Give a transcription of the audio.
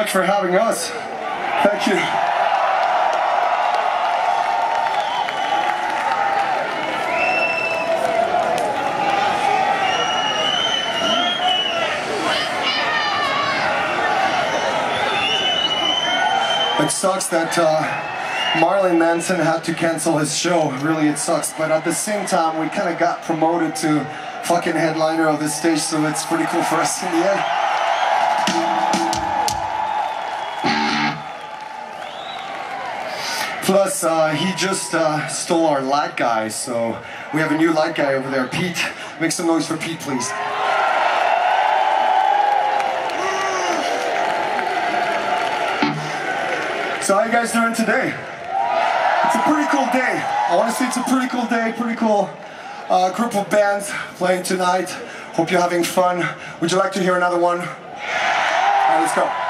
much for having us. Thank you. It sucks that Marilyn Manson had to cancel his show. Really, it sucks. But at the same time, we kind of got promoted to fucking headliner of this stage, so it's pretty cool for us in the end. Plus, he just stole our light guy, so we have a new light guy over there. Pete, make some noise for Pete, please. So how you guys doing today? It's a pretty cool day. I want to say it's a pretty cool day, pretty cool group of bands playing tonight. Hope you're having fun. Would you like to hear another one? All right, let's go.